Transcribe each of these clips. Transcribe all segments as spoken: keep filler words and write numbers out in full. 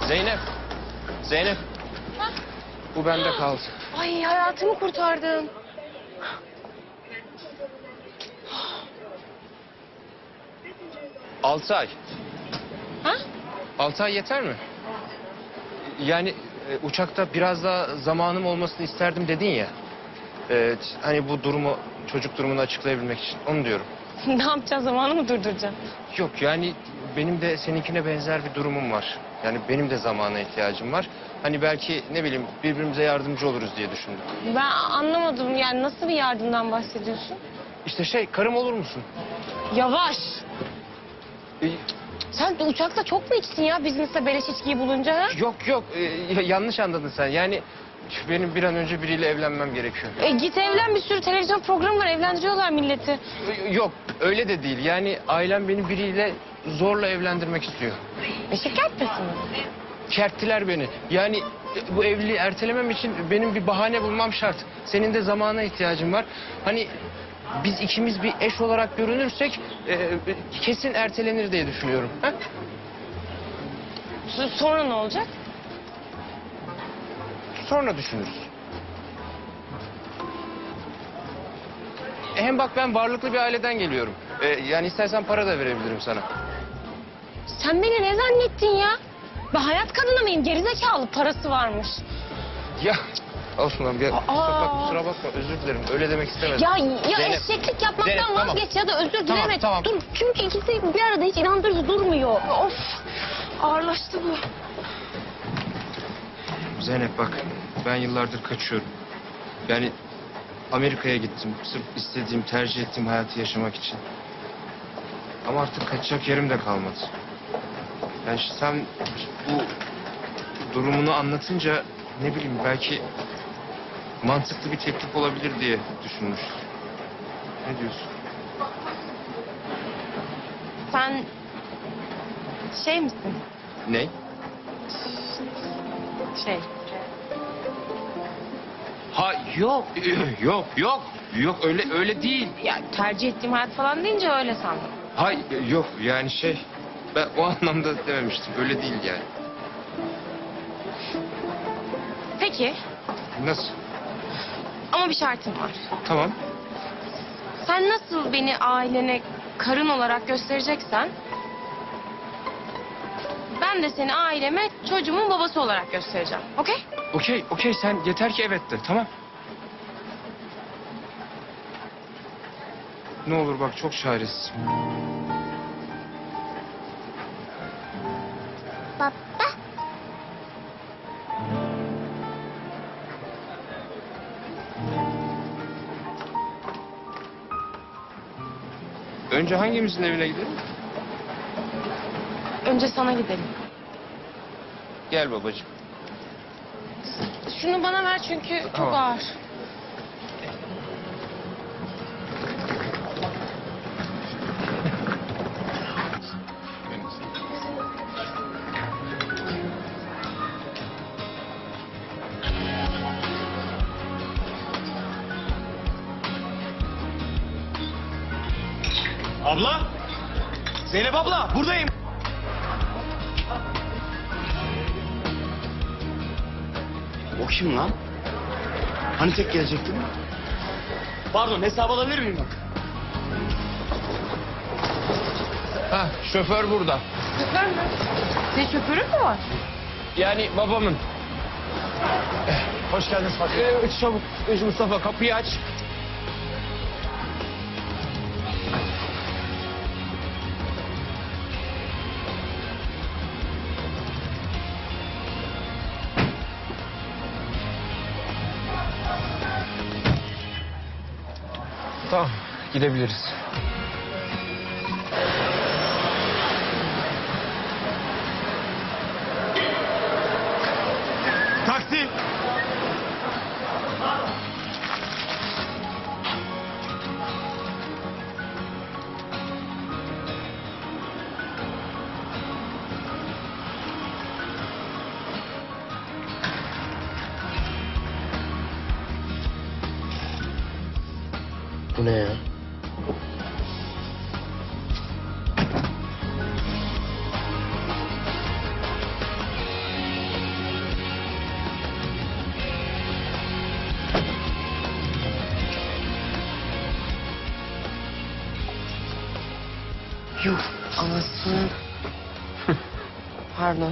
Zeynep. Zeynep. Ha? Bu bende kaldı. Ay hayatımı kurtardın. Altı ay. Ha? Altı ay yeter mi? Yani e, uçakta biraz daha zamanım olmasını isterdim dedin ya. E, hani bu durumu, çocuk durumunu açıklayabilmek için. Onu diyorum. Ne yapacağız, zamanı mı durduracağım? Yok yani benim de seninkine benzer bir durumum var. Yani benim de zamana ihtiyacım var. Hani belki ne bileyim birbirimize yardımcı oluruz diye düşündüm. Ben anlamadım, yani nasıl bir yardımdan bahsediyorsun? İşte şey, karım olur musun? Yavaş. E, Sen de uçakta çok mu içtin ya bizimse beleş içkiyi bulunca ha? yok yok e, ya- yanlış anladın sen. Yani benim bir an önce biriyle evlenmem gerekiyor. E git evlen, bir sürü televizyon programı var, evlendiriyorlar milleti. E, Yok öyle de değil. Yani ailem beni biriyle zorla evlendirmek istiyor. E şeker mi? Kerttiler beni. Yani e, bu evliliği ertelemem için benim bir bahane bulmam şart. Senin de zamana ihtiyacın var. Hani biz ikimiz bir eş olarak görünürsek e, e, kesin ertelenir diye düşünüyorum. Ha? S- Sonra ne olacak? Sonra düşünürüz. E, Hem bak ben varlıklı bir aileden geliyorum. E, yani istersen para da verebilirim sana. Sen beni ne zannettin ya? Ben hayat kadını mıyım? Gerizekalı, parası varmış. Ya olsun abi. Ya, Aa. bak kusura bakma özür dilerim. Öyle demek istemedim. Ya, ya Zeynep. eşeklik yapmaktan Zeynep, tamam. vazgeç ya da özür Tamam, dileme. tamam. Dur, çünkü ikisi bir arada hiç inandırıcı durmuyor. Of, ağırlaştı bu. Zeynep bak ben yıllardır kaçıyorum. Yani Amerika'ya gittim. Sırf istediğim, tercih ettiğim hayatı yaşamak için. Ama artık kaçacak yerim de kalmadı. Yani işte sen bu durumunu anlatınca ne bileyim belki mantıklı bir teklif olabilir diye düşünmüştüm. Ne diyorsun? Sen şey misin? Ne? Şey. Ha yok yok yok yok öyle öyle değil. Ya tercih ettiğim hayat falan deyince öyle sandım. Hay yok yani şey ben o anlamda dememiştim öyle değil yani. Peki, Nasıl? ama bir şartım var. Tamam. Sen nasıl beni ailene karın olarak göstereceksen... ben de seni aileme çocuğumun babası olarak göstereceğim. Okey? Okey okey sen yeter ki evet de tamam. Ne olur bak çok çaresiz. Baba. Önce hangimizin evine gidelim? Önce sana gidelim. Gel babacığım. Şunu bana ver çünkü çok Tamam. ağır. Abla! Zeynep abla buradayım. O kim lan? Hani tek gelecektin? Pardon hesap alabilir miyim bak? Ha şoför burada. Şoför mü? Senin şoförün mü var? Yani babamın. Hoş geldiniz Fatih. Ee, çabuk Mustafa kapıyı aç. Tamam gidebiliriz. Taksi! Bu ne ya? Yuh anasını. Pardon.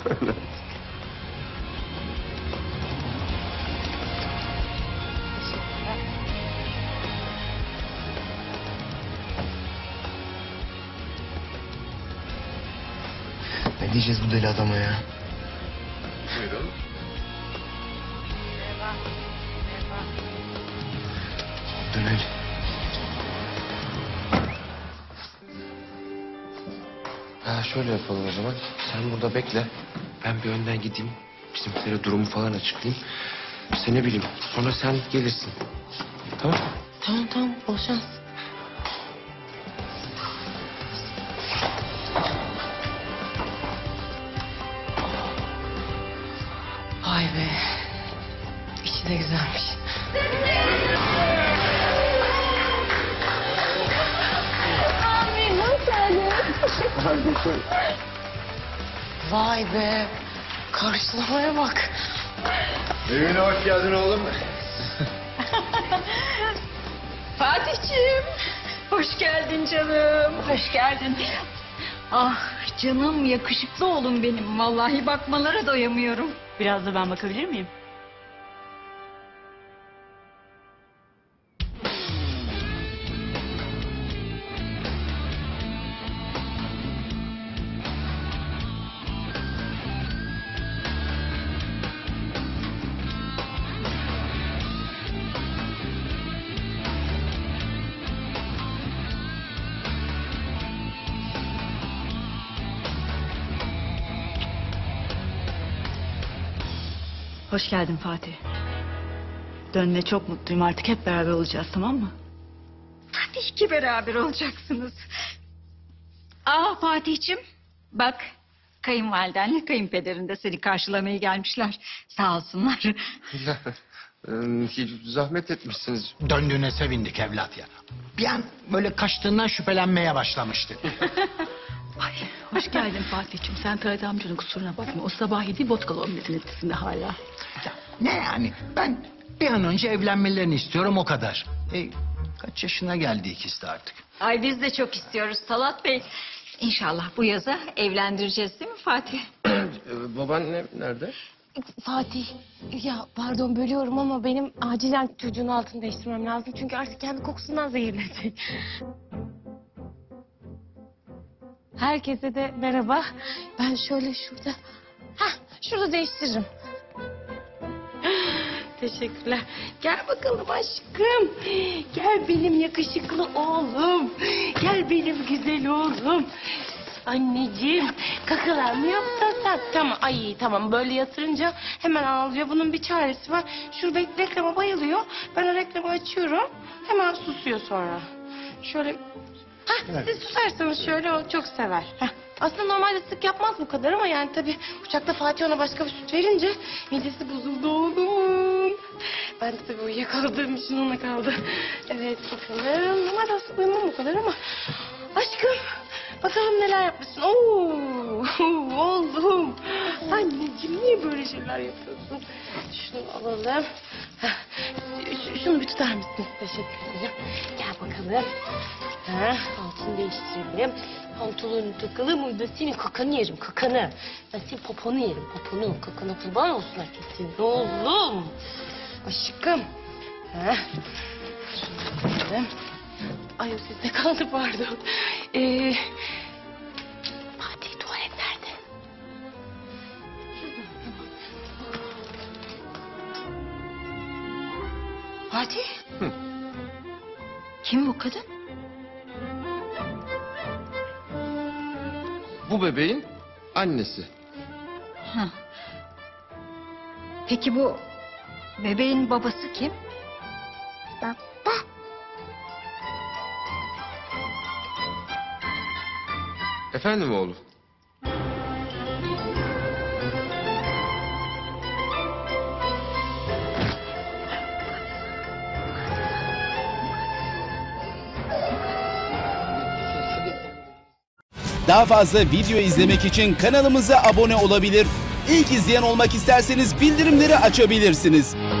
Ne diyeceğiz bu deli adama ya? Buyurun. Dönelim. Ha şöyle yapalım o zaman. Sen burada bekle. Ben bir önden gideyim. Bizimkilere durumu falan açıklayayım. Sen ne bileyim. Sonra sen gelirsin. Tamam mı? Tamam tamam bol şans. Vay be. İçi de güzelmiş. Abi nasıl? Vay be. Karşılamaya bak. Evine hoş geldin oğlum. Fatih'ciğim, hoş geldin canım, hoş geldin. Ah canım, yakışıklı oğlum benim. Vallahi bakmalara doyamıyorum. Biraz da ben bakabilir miyim? Hoş geldin Fatih. Dönme çok mutluyum, artık hep beraber olacağız, tamam mı? Tabii ki beraber olacaksınız. Aa Fatih'cim, bak kayınvalidenle kayınpederin de seni karşılamaya gelmişler. Sağ olsunlar. Ee, hiç zahmet etmişsiniz. Döndüğüne sevindik evlat ya. Bir an böyle kaçtığından şüphelenmeye başlamıştık. Ay, hoş geldin Fatih'cim. Sen Ferdi amcanın kusuruna bakma. O sabah yedi vodkalı omletin etkisinde hala. Ya, ne yani? Ben bir an önce evlenmelerini istiyorum, o kadar. E, kaç yaşına geldi ikisi de artık. Ay biz de çok istiyoruz Talat Bey. İnşallah bu yaza evlendireceğiz değil mi Fatih? Ee, babaannem nerede? Fatih, ya pardon bölüyorum ama benim acilen çocuğun altını değiştirmem lazım. Çünkü artık kendi kokusundan zehirlenecek. Herkese de merhaba. Ben şöyle şurada... Hah, şurada değiştiririm. Teşekkürler. Gel bakalım aşkım. Gel benim yakışıklı oğlum. Gel benim güzel oğlum. Anneciğim, kakalar mı yaptın sen? Tamam, ay tamam. Böyle yatırınca hemen ağlıyor. Bunun bir çaresi var. Şu bek reklama bayılıyor. Ben o reklamı açıyorum. Hemen susuyor sonra. Şöyle... Hah, siz susarsanız şöyle o çok sever. Heh. Aslında normalde sık yapmaz bu kadar ama yani tabii uçakta Fatih ona başka bir süt verince midesi bozuldu oğlum. Ben de tabii uyuyakaladığım için ona kaldı. Evet bakalım. Normalde aslında uyumam bu kadar ama. Aşkım bakalım neler yapmışsın. Oo, oğlum. Anneciğim niye böyle şeyler yapıyorsun? Şunu alalım. Heh, ş- Şunu bir tutar mısın? Teşekkür ederim. Gel bakalım. Ha, altını değiştirelim. Pantolonu takalım. Orada senin kakanı yerim, kakanı. Ben senin poponu yerim, poponu. Kakana kurban olsun herkes senin. Oğlum. Aşkım. Ha. Şunu koyalım. Ay o sizde kaldı pardon. Ee, Fatih tuvalet nerede? Fatih? Hı. Kim bu kadın? Bu bebeğin annesi. Ha. Peki bu bebeğin babası kim? Baba. Efendim oğlum? Daha fazla video izlemek için kanalımıza abone olabilir. İlk izleyen olmak isterseniz bildirimleri açabilirsiniz.